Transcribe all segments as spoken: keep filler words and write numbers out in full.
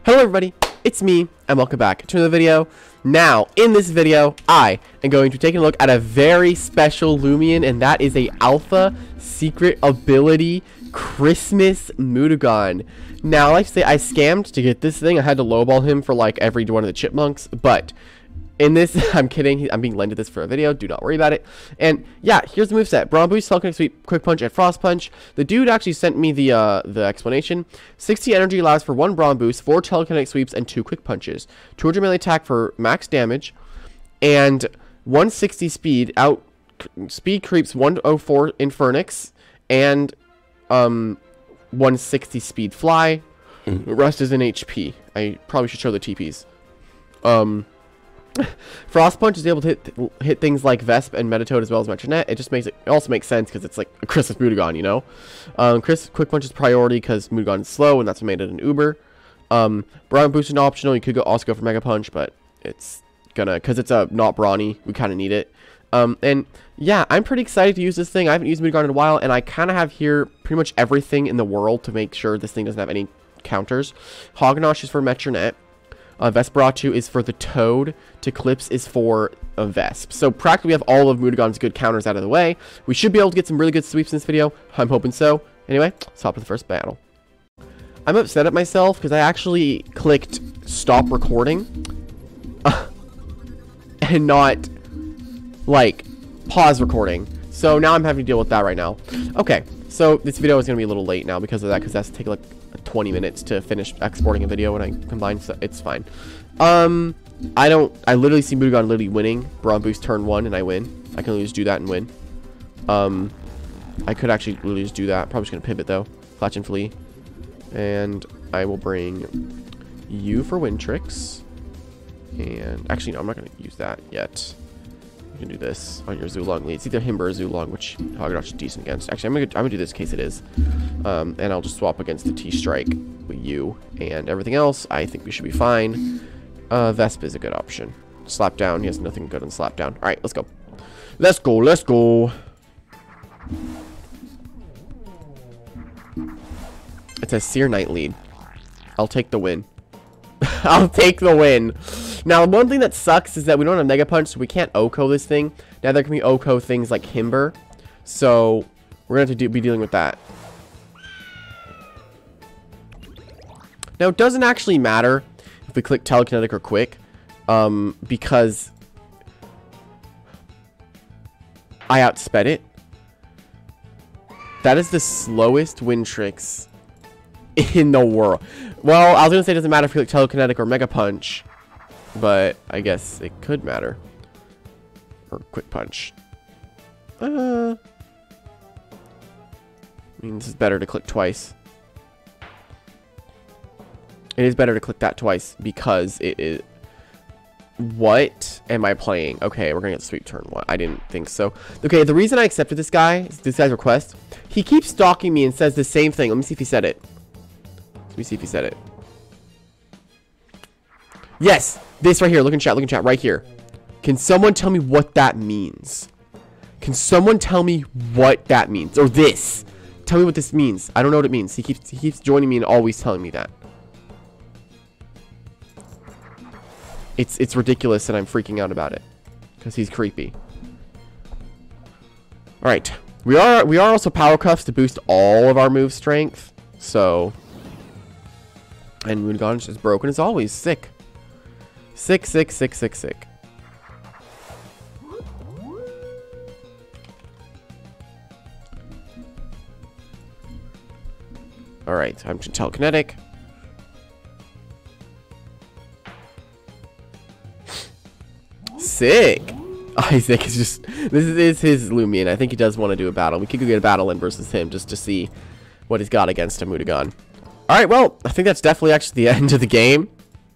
Hello everybody, it's me, and welcome back to another video. Now, in this video, I am going to take a look at a very special Loomian, and that is a Alpha Secret Ability Christmas Mutagon. Now, I like to say I scammed to get this thing. I had to lowball him for like every one of the chipmunks, but in this, I'm kidding, I'm being lended this for a video, do not worry about it. And yeah, here's the moveset. Brawn Boost, Telekinetic Sweep, Quick Punch, and Frost Punch. The dude actually sent me the uh, the explanation. sixty energy allows for one Brawn Boost, four Telekinetic Sweeps, and two Quick Punches. two hundred melee attack for max damage, and one sixty speed. Out speed creeps one oh four Infernix, and um, one sixty speed fly. The rest is in H P. I probably should show the T Ps. Um... Frost Punch is able to hit th hit things like Vesp and Metatoad as well as Metronet. It just makes it, it also makes sense because it's like a Christmas Mutagon, you know. Um, Chris Quick Punch is priority because Mutagon is slow, and that's what made it an Uber. Um, Brawn Boost is optional. You could go also go for Mega Punch, but it's gonna because it's a not brawny. We kind of need it. Um, and yeah, I'm pretty excited to use this thing. I haven't used Mutagon in a while, and I kind of have here pretty much everything in the world to make sure this thing doesn't have any counters. Hognosh is for Metronet. Uh, Vesperatu is for the Toad. Teclipse is for a Vesp. So practically we have all of Mutagon's good counters out of the way. We should be able to get some really good sweeps in this video. I'm hoping so. Anyway, let's hop to the first battle. I'm upset at myself because I actually clicked stop recording uh, and not like pause recording. So now I'm having to deal with that right now. Okay, so this video is going to be a little late now because of that, because that's take like twenty minutes to finish exporting a video when I combine, so it's fine. Um, I don't, I literally see Mutagon literally winning Brawn Boost turn one and I win. I can literally just do that and win. Um, I could actually literally just do that. Probably just gonna pivot though. Clutch and Flee. And I will bring you for win tricks. And actually, no, I'm not gonna use that yet. You can do this on your Zulong lead. It's either him or Zulong, which Hognosh is decent against. Actually, I'm gonna, I'm gonna do this in case it is. Um, and I'll just swap against the T-Strike with you. And everything else, I think we should be fine. Uh, Vesp is a good option. Slap down, he has nothing good on slap down. Alright, let's go. Let's go, let's go. It's a Seer Knight lead. I'll take the win. I'll take the win. Now, one thing that sucks is that we don't have Mega Punch, so we can't O K O this thing. Now, there can be O K O things like Himber. So, we're going to have to do, be dealing with that. Now, it doesn't actually matter if we click Telekinetic or Quick. Um, because I outsped it. That is the slowest win tricks in the world. Well, I was going to say it doesn't matter if you click Telekinetic or Mega Punch. But I guess it could matter. Or Quick Punch. Uh, I mean, this is better to click twice. It is better to click that twice because it is... What am I playing? Okay, we're going to get sweep turn one. I didn't think so. Okay, the reason I accepted this guy, this guy's request, he keeps stalking me and says the same thing. Let me see if he said it. Let me see if he said it. Yes! This right here. Look in chat. Look in chat. Right here. Can someone tell me what that means? Can someone tell me what that means? Or this. Tell me what this means. I don't know what it means. He keeps, he keeps joining me and always telling me that. It's, it's ridiculous and I'm freaking out about it. Because he's creepy. Alright. We are, we are also Power Cuffs to boost all of our move strength. So. And Mutagon is broken as always. Sick. Sick, sick, sick, sick, sick. Alright, I'm Telekinetic. Sick! Isaac is just... This is his Loomian. I think he does want to do a battle. We could go get a battle in versus him just to see what he's got against a Mutagon. Alright, well, I think that's definitely actually the end of the game.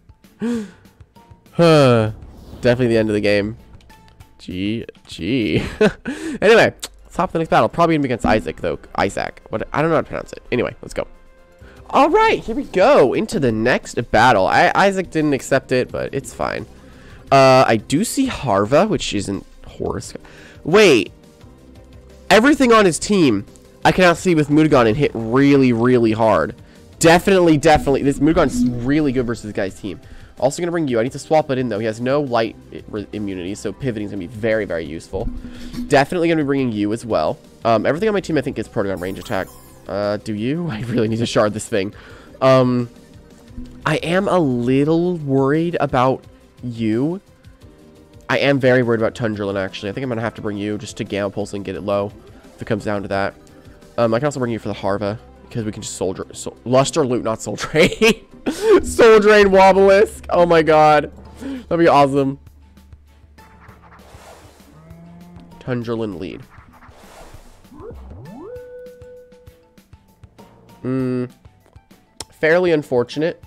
Definitely the end of the game. G G. Anyway, let's hop to the next battle. Probably gonna be against Isaac though. Isaac. What? I don't know how to pronounce it. Anyway, let's go. All right, here we go into the next battle. I, Isaac didn't accept it, but it's fine. Uh, I do see Harva, which isn't Horus. Wait, everything on his team I can now see with Mutagon and hit really, really hard. Definitely, definitely. This Mutagon's really good versus this guy's team. Also going to bring you. I need to swap it in, though. He has no light immunity, so pivoting is going to be very, very useful. Definitely going to be bringing you as well. Um, everything on my team, I think, is Protagon range attack. Uh, do you? I really need to shard this thing. Um, I am a little worried about you. I am very worried about Tundrelin, actually. I think I'm going to have to bring you just to Gamma Pulse and get it low, if it comes down to that. Um, I can also bring you for the Harva, because we can just Soul Drain. Soul, Luster Loot, not Soul Drain. Soul Drain Wobelisk. Oh my god. That'd be awesome. Tundrelin lead. Hmm. Fairly unfortunate.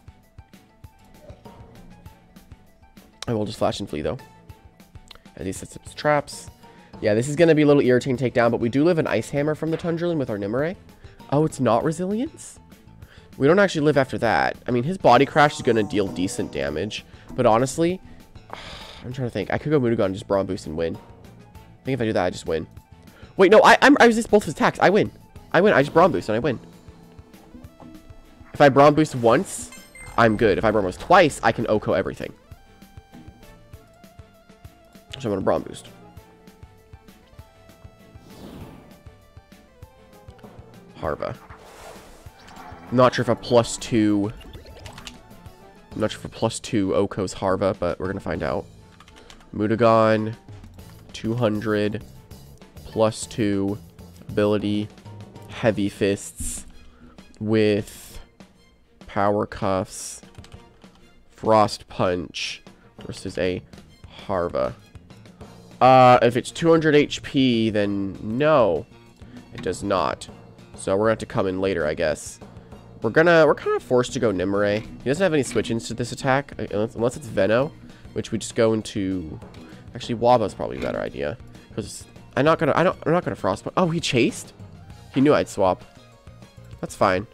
I will just Flash and Flee, though. As he sets up his traps. Yeah, this is going to be a little irritating takedown, but we do live an Ice Hammer from the Tundrelin with our Nimue. Oh, it's not Resilience? We don't actually live after that. I mean, his Body Crash is going to deal decent damage. But honestly, I'm trying to think. I could go Mutagon and just Brawn Boost and win. I think if I do that, I just win. Wait, no, I, I'm, I resist both of his attacks. I win. I win. I just Brawn Boost and I win. If I Brawn Boost once, I'm good. If I Brawn Boost twice, I can O K O everything. So I'm going to Brawn Boost. Harva. I'm not sure if a plus two... I'm not sure if a plus two O K O's Harva, but we're going to find out. Mutagon, two hundred, plus two, ability, Heavy Fists, with Power Cuffs, Frost Punch, versus a Harva. Uh, if it's two hundred H P, then no, it does not. So we're gonna have to come in later, I guess. We're gonna, we're kind of forced to go Nimue. He doesn't have any switch-ins to this attack, unless, unless it's Veno, which we just go into. Actually, Waba's probably a better idea, because I'm not gonna, I don't, I'm not gonna Frostpunch. Oh, he chased? He knew I'd swap. That's fine.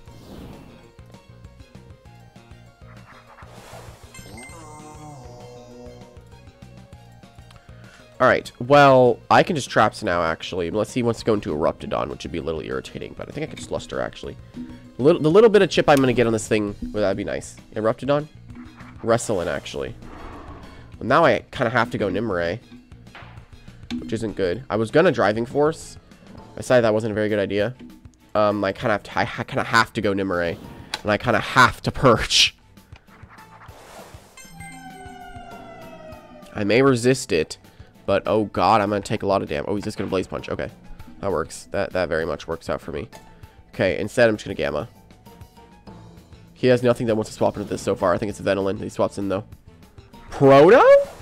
Alright, well, I can just Traps now, actually. Unless he wants to go into Eruptodon, which would be a little irritating. But I think I can just Luster, actually. The little, the little bit of chip I'm going to get on this thing, well, that'd be nice. Eruptodon? Wrestling, actually. Well, now I kind of have to go Nimue, which isn't good. I was going to Driving Force. I decided that wasn't a very good idea. Um, I kind of have to, I kind of have to go Nimue. And I kind of have to Perch. I may resist it. But, oh god, I'm going to take a lot of damage. Oh, he's just going to Blaze Punch. Okay. That works. That that very much works out for me. Okay, instead I'm just going to Gamma. He has nothing that wants to swap into this so far. I think it's Venolin that he swaps in, though. Proto?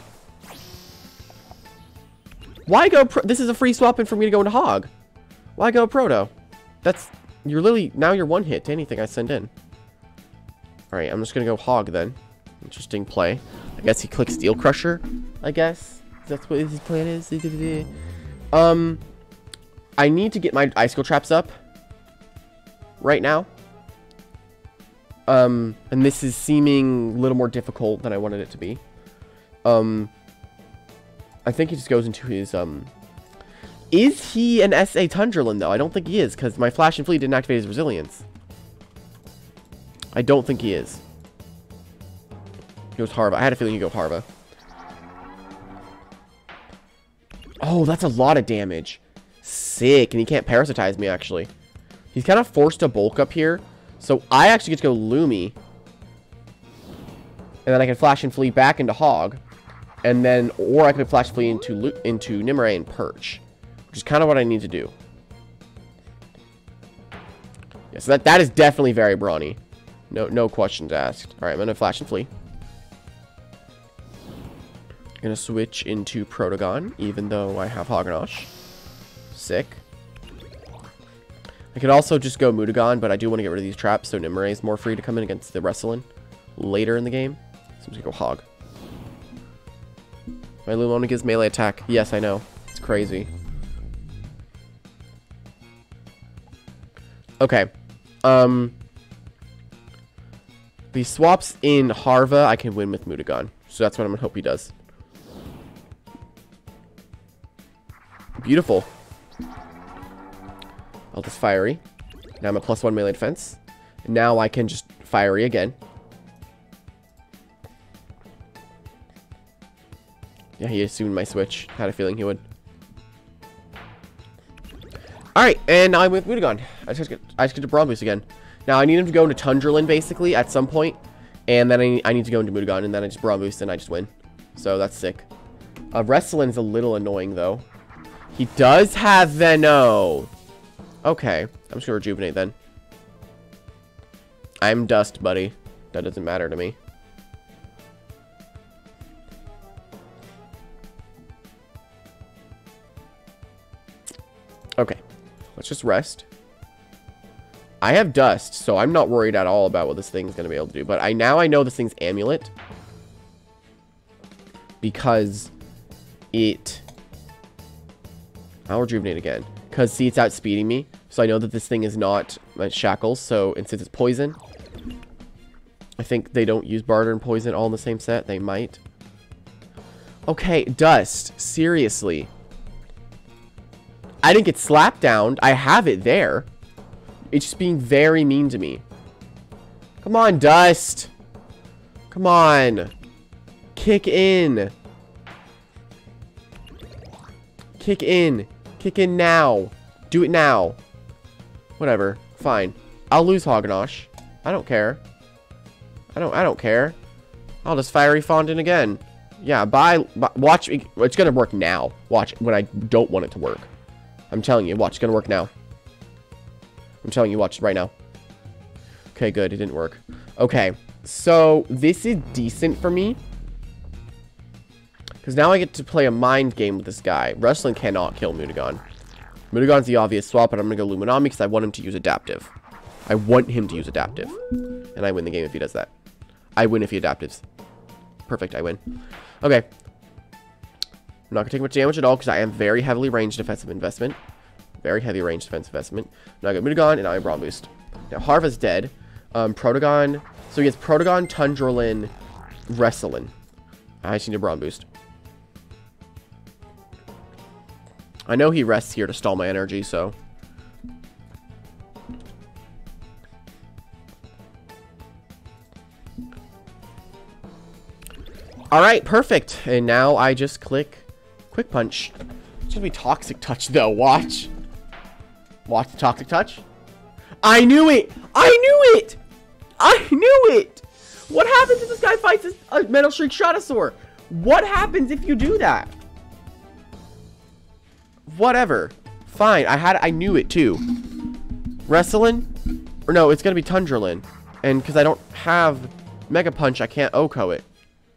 Why go Pro- This is a free swap in for me to go into Hog. Why go Proto? That's... You're literally... Now you're one hit to anything I send in. Alright, I'm just going to go Hog, then. Interesting play. I guess he clicks Steel Crusher, I guess. That's what his plan is. Um, I need to get my Icicle Traps up right now. Um, and this is seeming a little more difficult than I wanted it to be. Um, I think he just goes into his, um... Is he an S A Tundrelin, though? I don't think he is, because my Flash and Flee didn't activate his Resilience. I don't think he is. He goes Harva. I had a feeling he'd go Harva. Oh, that's a lot of damage. Sick. And he can't parasitize me, actually. He's kind of forced to bulk up here. So I actually get to go Loomy. And then I can Flash and Flee back into Hog. And then, or I could Flash Flee into, into Nimue and Perch. Which is kind of what I need to do. Yeah, so that, that is definitely very brawny. No, no questions asked. Alright, I'm going to Flash and Flee. Gonna switch into Protagon, even though I have Hoganosh. Sick. I could also just go Mutagon, but I do want to get rid of these traps, so Nimue is more free to come in against the Wrestling later in the game. So I'm just gonna go Hog. My Loomian gives melee attack. Yes, I know. It's crazy. Okay. Um. If he swaps in Harva, I can win with Mutagon. So that's what I'm gonna hope he does. Beautiful. I'll just Fiery. Now I'm a plus one melee defense. Now I can just Fiery again. Yeah, he assumed my switch. Had a feeling he would. Alright, and now I'm with Mutagon. I just get I just get to Brawn Boost again. Now I need him to go into Tundralin basically at some point. And then I need, I need to go into Mutagon, and then I just Brawn Boost and I just win. So that's sick. Uh, Wrestlin's a little annoying though. He does have Veno. Okay, I'm just gonna Rejuvenate then. I'm Dust, buddy. That doesn't matter to me. Okay, let's just rest. I have Dust, so I'm not worried at all about what this thing's going to be able to do. But I now I know this thing's Amulet. Because it... I'll Rejuvenate again. Because, see, it's outspeeding me. So I know that this thing is not uh, Shackles. So, and since it's Poison... I think they don't use Barter and Poison all in the same set. They might. Okay, Dust. Seriously. I didn't get slapped down. I have it there. It's just being very mean to me. Come on, Dust. Come on. Kick in. Kick in. Kick in now. Do it now. Whatever. Fine. I'll lose Hoganosh. I don't care. I don't I don't care. I'll just Fiery Fondant again. Yeah, bye. bye. Watch. It's going to work now. Watch when I don't want it to work. I'm telling you. Watch. It's going to work now. I'm telling you. Watch right now. Okay, good. It didn't work. Okay. So, this is decent for me. Because now I get to play a mind game with this guy. Wrestling cannot kill Mutagon. Mutagon's the obvious swap, but I'm going to go Luminami because I want him to use Adaptive. I want him to use Adaptive. And I win the game if he does that. I win if he Adaptives. Perfect, I win. Okay. I'm not going to take much damage at all because I am very heavily ranged defensive investment. Very heavy range defensive investment. Now I got Mutagon and now I Brawn Boost. Now Harva's dead. Um, Protogon. So he has Protogon, Tundralin, Wrestlin. I just need a Brawn Boost. I know he rests here to stall my energy, so... Alright, perfect. And now I just click Quick Punch. It's gonna be Toxic Touch, though. Watch. Watch the Toxic Touch. I knew it! I knew it! I knew it! What happens if this guy fights a Metal Shriek Shadasaur? What happens if you do that? Whatever. Fine. I had. I knew it, too. Wrestling? Or no, it's gonna be Tundralin. And because I don't have Mega Punch, I can't O K O it.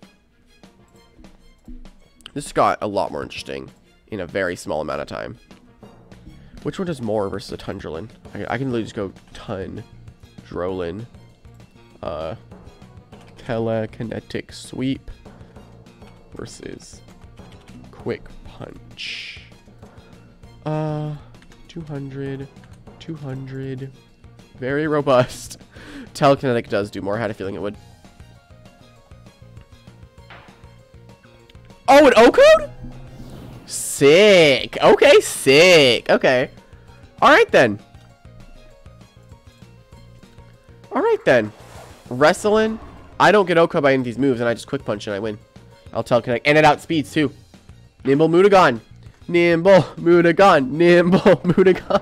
This got a lot more interesting in a very small amount of time. Which one does more versus a Tundralin? I, I can literally just go Tundrolin. Uh, Telekinetic Sweep versus Quick Punch. Uh, two hundred, two hundred. Very robust. Telekinetic does do more. I had a feeling it would. Oh, an O-code? Sick. Okay, sick. Okay. Alright then. Alright then. Wrestling. I don't get O-code by any of these moves, and I just Quick Punch and I win. I'll Telekinetic. And it outspeeds, too. Nimble Mutagon. Nimble Mutagon. Nimble Mutagon.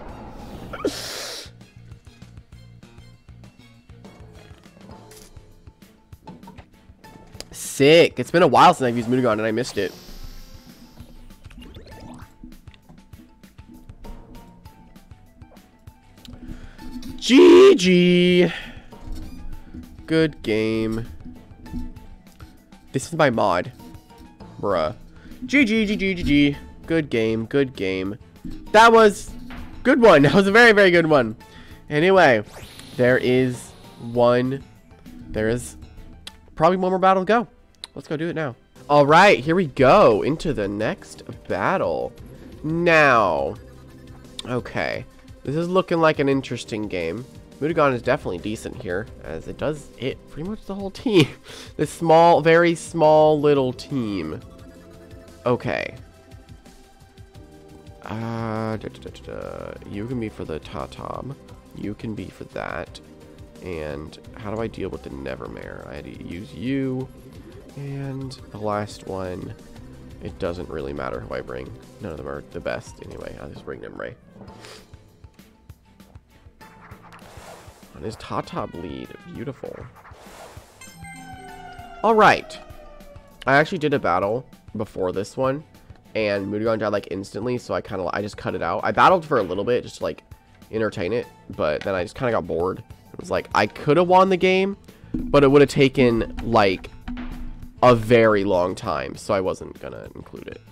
Sick. It's been a while since I've used Mutagon and I missed it. G G. Good game. This is my mod. Bruh. G G, G G, G G. Good game, good game. That was good one. That was a very, very good one. Anyway, there is one. There is probably one more battle to go. Let's go do it now. All right, here we go into the next battle. Now, okay, this is looking like an interesting game. Mutagon is definitely decent here, as it does hit pretty much the whole team. This small, very small little team. Okay. Uh, da, da, da, da, da. You can be for the Tatam. You can be for that. And how do I deal with the Nevermare? I had to use you. And the last one, it doesn't really matter who I bring. None of them are the best anyway. I'll just bring Nimray. On his Tata bleed. Beautiful. Alright. I actually did a battle before this one. And Mutagon died like instantly. So I kind of, I just cut it out. I battled for a little bit just to like entertain it. But then I just kind of got bored. It was like, I could have won the game. But it would have taken like a very long time. So I wasn't going to include it.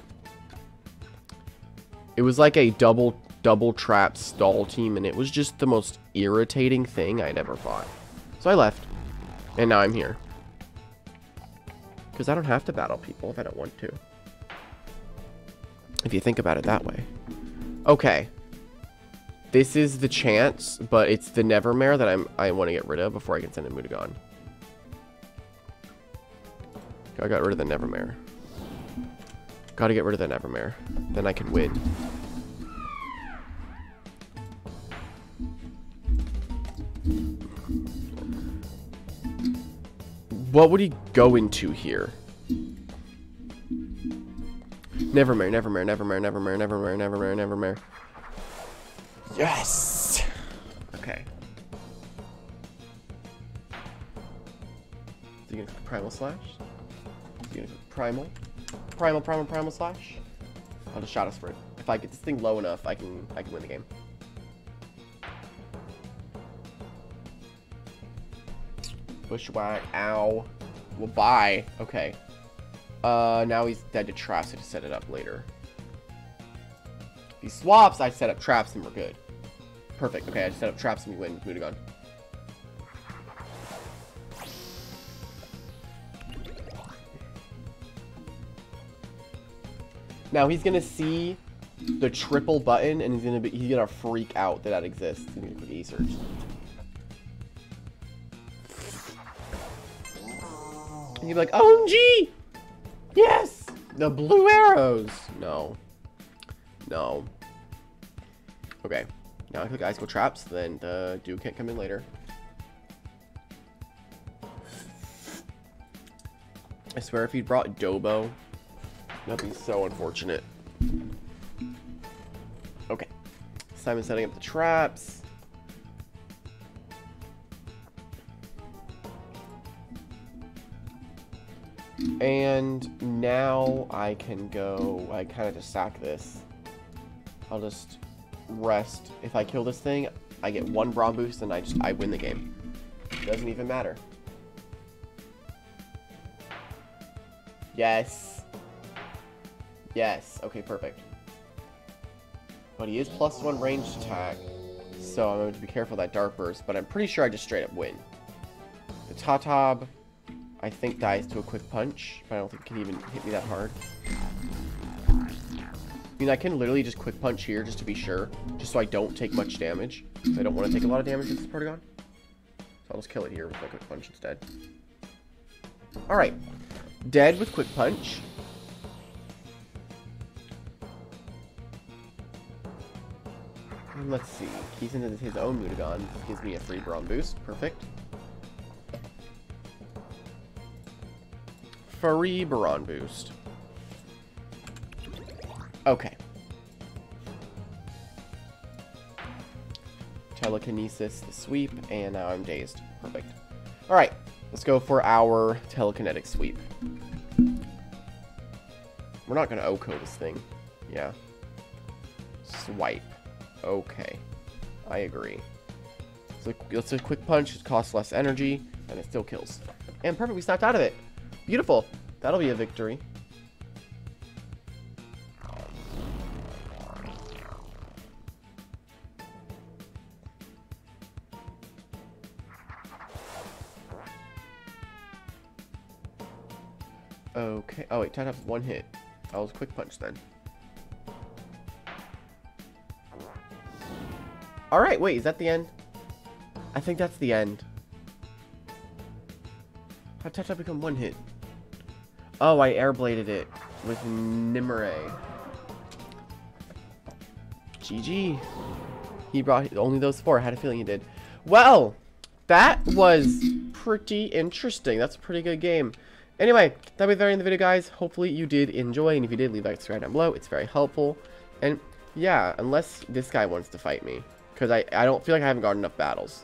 It was like a double double trap stall team, and it was just the most irritating thing I'd ever fought. So I left, and now I'm here. Because I don't have to battle people if I don't want to. If you think about it that way. Okay. This is the chance, but it's the Nevermare that I'm, I want to get rid of before I can send in Mutagon. I got rid of the Nevermare. Gotta get rid of the Nevermare. Then I can win. What would he go into here? Nevermare, Nevermare, Nevermare, Nevermare, Nevermare, Nevermare, Nevermare. Yes! Okay. Is he gonna Primal Slash? Is he gonna Primal? Primal, Primal, Primal Slash? I'll just Shadow Sprint. If I get this thing low enough, I can I can win the game. Bushwhack, ow. Well, bye. Okay. Uh, now he's dead to traps, so to set it up later. If he swaps, I set up traps and we're good. Perfect. Okay, I just set up traps and we win Mutagon. Now he's gonna see the triple button and he's gonna be he's gonna freak out that that exists. He's gonna click E-Surge. And he'd be like, O M G! Yes! The blue arrows! No. No. Okay. Now I click Icicle Traps, then the dude can't come in later. I swear if he brought Dobo, that'd be so unfortunate. Okay. Simon's setting up the traps. And now I can go, I kind of just sack this. I'll just rest. If I kill this thing, I get one Braum boost and I just, I win the game. Doesn't even matter. Yes. Yes. Okay, perfect. But he is plus one ranged attack. So I'm going to be careful of that Dark Burst. But I'm pretty sure I just straight up win. The Tatab, I think, dies to a quick punch. But I don't think it can even hit me that hard. I mean, I can literally just quick punch here just to be sure. Just so I don't take much damage. I don't want to take a lot of damage with this Protagon. So I'll just kill it here with my quick punch instead. Alright. Dead with quick punch. And let's see. He's into his own Mutagon. Gives me a free Braum boost. Perfect. Free Braum boost. Okay. Telekinesis, the sweep, and now I'm dazed. Perfect. Alright, let's go for our telekinetic sweep. We're not going to O K O this thing. Yeah. Swipe. Okay. I agree. So it's a quick punch, it costs less energy, and it still kills. And perfect, we snapped out of it. Beautiful. That'll be a victory. Okay. Oh, wait. Tatap's one hit. That was a quick punch then. Alright, wait. Is that the end? I think that's the end. How did Tatap become one hit? Oh, I airbladed it with Nimray. G G. He brought only those four. I had a feeling he did. Well, that was pretty interesting. That's a pretty good game. Anyway, that'll be the very end of the video, guys. Hopefully you did enjoy, and if you did, leave a like, subscribe down below. It's very helpful. And yeah, unless this guy wants to fight me, because I, I don't feel like I haven't got enough battles.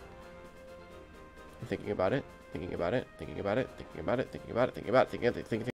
I'm thinking about it, thinking about it, thinking about it, thinking about it, thinking about it, thinking about it, thinking, thinking, thinking.